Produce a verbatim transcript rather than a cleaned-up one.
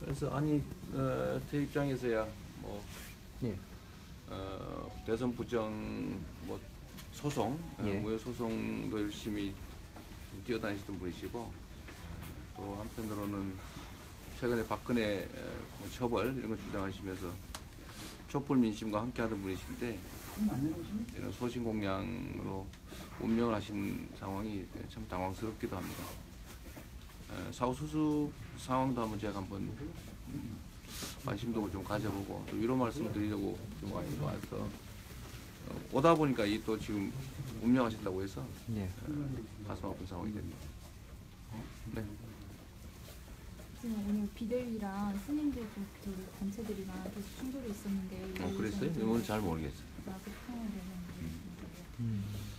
그래서 아니 어, 제 입장에서야 뭐 예. 어, 대선 부정 뭐 소송, 예. 어, 무효 소송도 열심히 뛰어다니시던 분이시고 또 한편으로는 최근에 박근혜 어, 뭐 처벌 이런 거 주장하시면서 촛불 민심과 함께하던 분이신데 이런 소신 공양으로 운명을 하신 상황이 참 당황스럽기도 합니다. 어, 사후 수습 상황도 한번 제가 한번 음, 관심도 좀 가져보고 또 위로 말씀을 드리려고 좀 와서 어, 오다 보니까 이 또 지금 운명하신다고 해서 예. 어, 가슴 아픈 상황이 됩니다. 네. 지금 오늘 비대위랑 스님들 그 저기 단체들이랑 계속 충돌이 있었는데 어, 그랬어요? 이건 잘 모르겠어요. 나도 평을 내는 음.